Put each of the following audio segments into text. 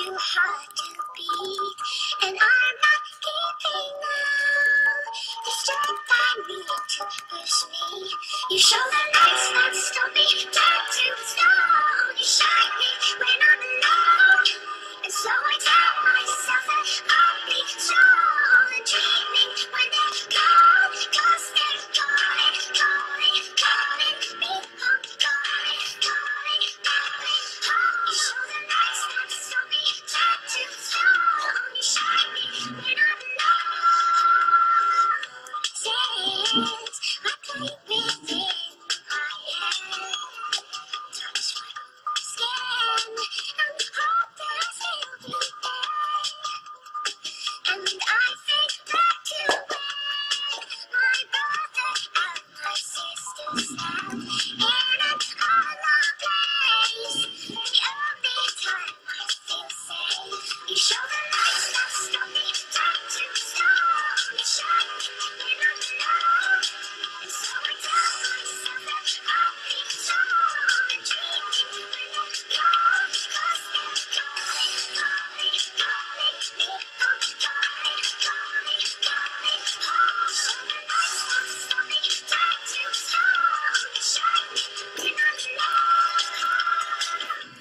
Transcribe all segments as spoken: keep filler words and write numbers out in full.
too hard to beat, and I'm not giving up. The strength I need to push me. You show the lights that stop me, turn to stone. You shine me when I'm alone, and so I tell myself that I'll be strong and dreaming when they're gone, 'cause they're calling, calling, calling me home, calling, calling, calling home. You show the lights that stop me, turn to stone. You shine me when I'm alone. Since I play within my head, touch my skin, and hope that I still be there. And I think back to when my brother and my sister stand in an hollow place. The only time I feel safe. You show the lights that stop me, turn to stone. You shine me when I'm alone, and so I tell myself that I'll be strong and dreaming when they're gone, 'cause they're calling, calling, calling me home, calling, calling, calling home. Show the lights that stop me, turn to stone. You shine me when I'm alone.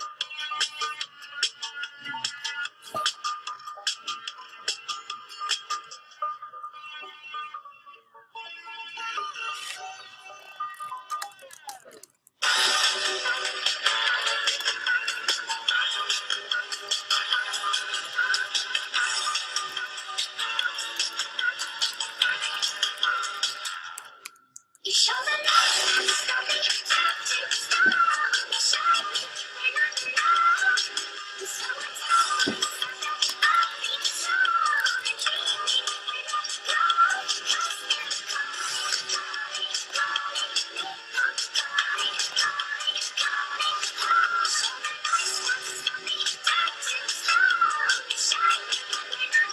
You show the lights that stop me, turn to stone. You shine me when I'm alone, and so I tell myself that I'll be strong and dreaming when they're gone, 'cause they're calling, calling, calling me home, calling, calling, calling home. Show the lights that stop me, turn to stone. You shine me when I'm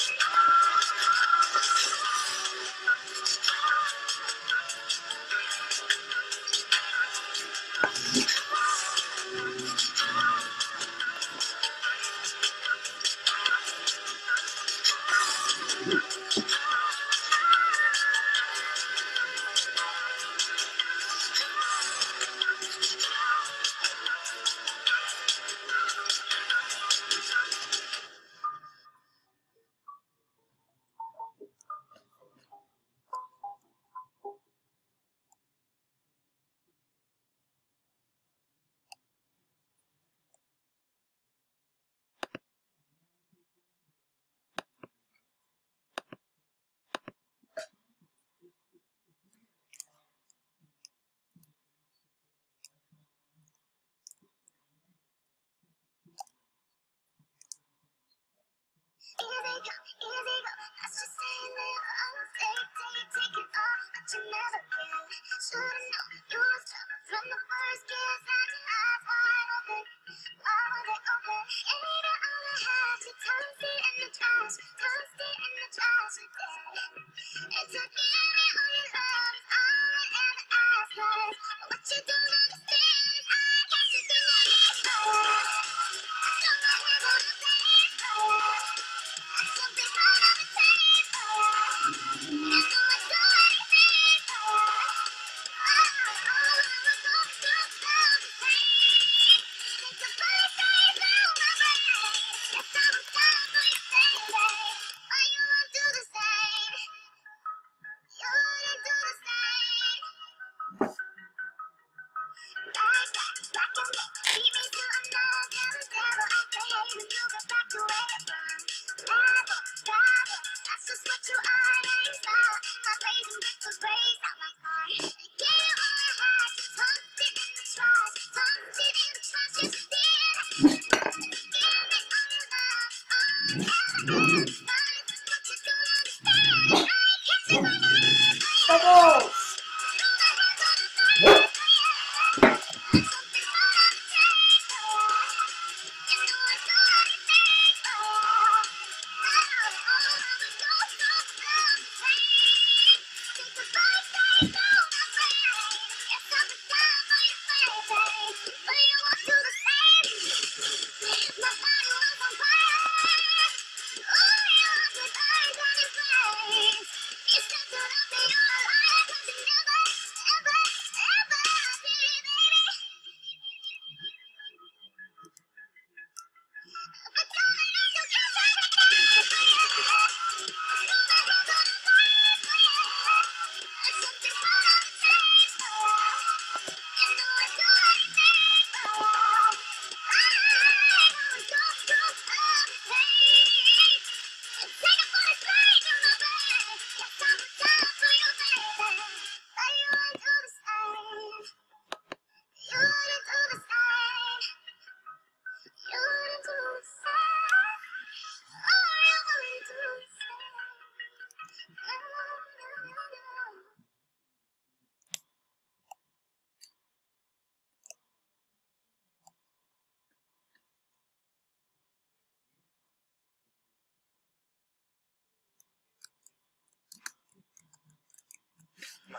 Here they go, here they go. That's just saying they all take, take, take it all, but you never can. Should've known you was trouble from the first kiss. Had your eyes wide open, why were they open? Ain't it all I had? You tossed it in the trash, tossed it in the trash again. It took me any all your love is all I ever asked for. But what you don't understand is I got you through this fire. I don't know where I'm gonna play for. Something right on the table, and so I do anything for. Oh, oh, I'm gonna do the same. Take the first days out my brain. Yes, I was down for you, baby. Oh, you won't do the same. You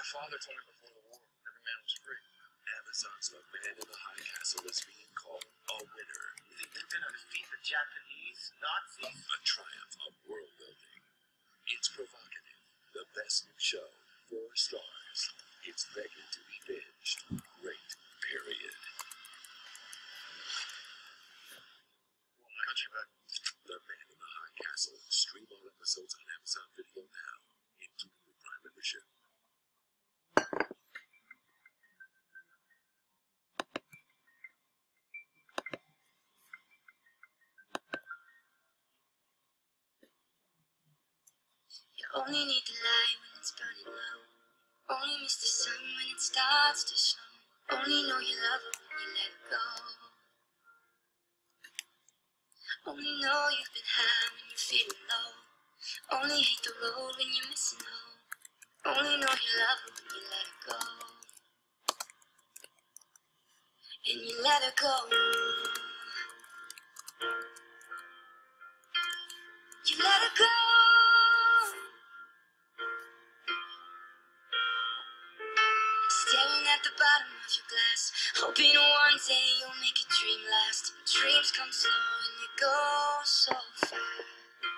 father told me before the war, every man was free. Amazon's The Man in the High Castle is being called a winner. You think they're gonna defeat the Japanese Nazis? A triumph of world building. It's provocative. The best new show. Four stars. It's begging to be binged. Rate, period. Country back. The Man in the High Castle. Stream all episodes on Amazon Video now, including the Prime membership. You only need the light when it's burning low. Only miss the sun when it starts to snow. Only know you love it when you let it go. Only know you've been high when you're feeling low. Only hate the road when you're missing home. Only know you love it when you let it go. And you let it go. You let it go. Staring at the bottom of your glass, hoping one day you'll make a dream last. Dreams come slow and you go so fast.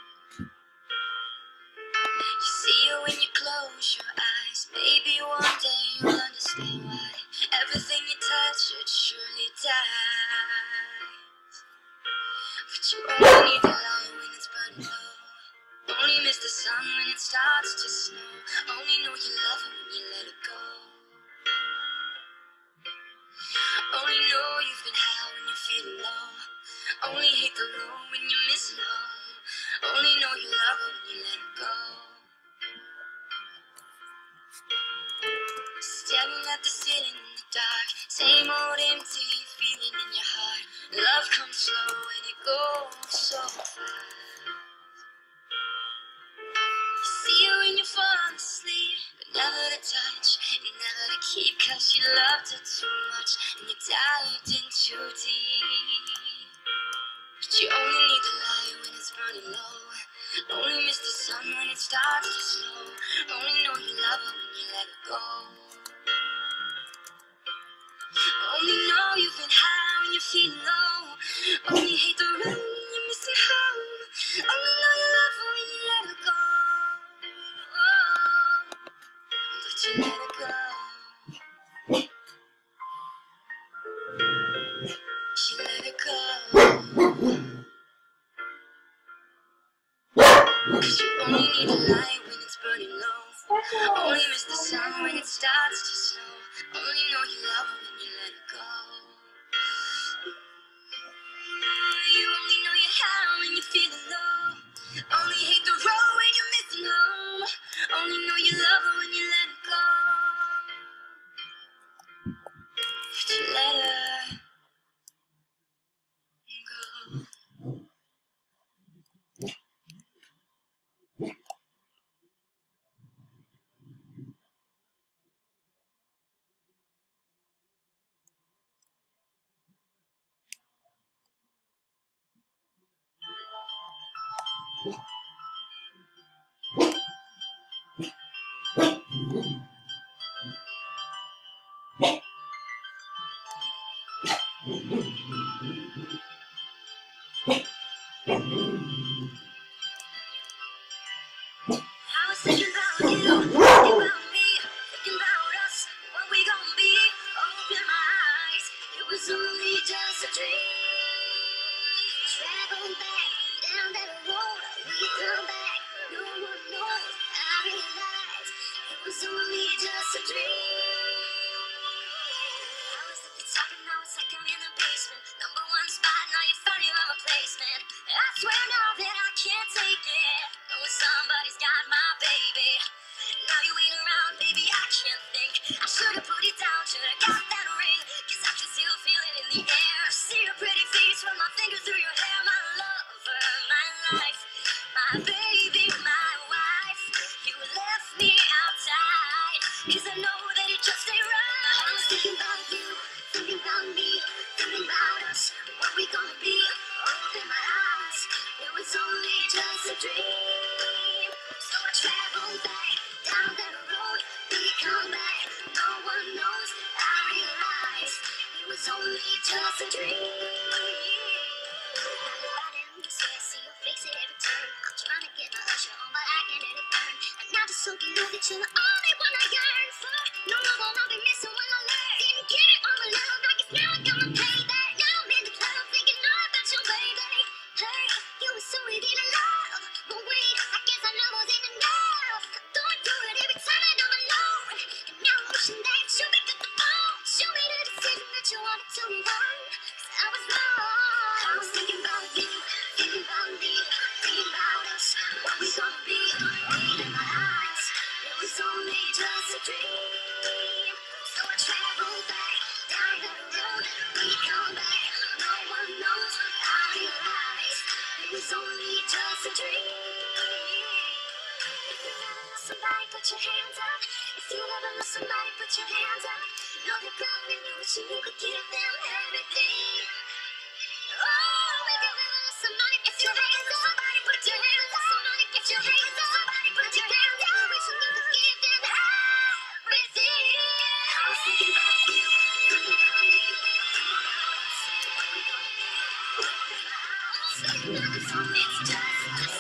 You see it when you close your eyes. Maybe one day you'll understand why everything you touch should surely die. But you only need the light when it's burning low. Only miss the sun when it starts to snow. Only know you love it when you let it go. Only know you've been high when you're feeling low. Only hate the road when you're missing home. Only know you love it when you let it go. Staring at the ceiling in the dark. Same old empty feeling in your heart. Love comes slow and it goes so fast. You see it when you fall asleep, but never to touch and never to keep, cause you loved it too much and you dived in too deep. But you only need the light when it's burning low. Only miss the sun when it starts to snow. Only know you love it when you let it go. Only know you've been high when you're feeling low. Only hate the road when you're missing home. Only know you love it when you let it go. Oh, but you let it go. You let it go. Cause you only need the light when it's burning low. Only miss the sun when it starts to snow. Only know you love it when you let it go. You only know you're high when you're feeling low. Only hate the road when you're missing home. Only know you love it when you let it go. But you let it go. I was thinking about you, thinking about me, thinking about us, what we gon' be. Open my eyes, it was only just a dream. Travel back down that road, we come back, no one knows. I realized it was only just a dream. I was up there talking, I was like I'm in the basement. Number one spot, now you found your replacement. I swear now that I can't take it. Knowing somebody's got my baby. Now you ain't around, baby, I can't think. I should've put it down, should've got that ring. Cause I can still feel it in the air. See your pretty face, run my fingers through your hair. My lover, my life, my baby, my wife. You left me outside, cause I know that it just ain't right. I was thinking about you, thinking about me, thinking about us, what we gonna be. Open my eyes, it was only just a dream. So I traveled back down that road, we come back. that you're the only one I yearn for. No love will I be missing when I learn. Didn't get it all alone, I guess now I gotta pay that. Now I'm in the club thinking all about you, baby. Hey, you were so easy to love, but wait, I guess I know wasn't enough. Going through it every time that I'm alone, and now I'm wishing that you pick up the phone. Show me the decision that you wanted to move on, 'cause I was wrong. I was thinking about you, thinking about me, thinking about us, what we gonna be. Read in my eyes, it was only just a dream. So I traveled back down the road, we come back, no one knows. I realized it was only just a dream. If you ever lost somebody, put your hands up. If you ever lost somebody, put your hands up. Know they're gone and you wish you could give them everything. Oh, if you ever lost somebody, put your hands up. Somebody, put your hands up. Somebody, put your hands up. Somebody, put your hands up. Wish you could give them everything. I was thinking about you, thinking about me, thinking about us, what we gonna be. It's just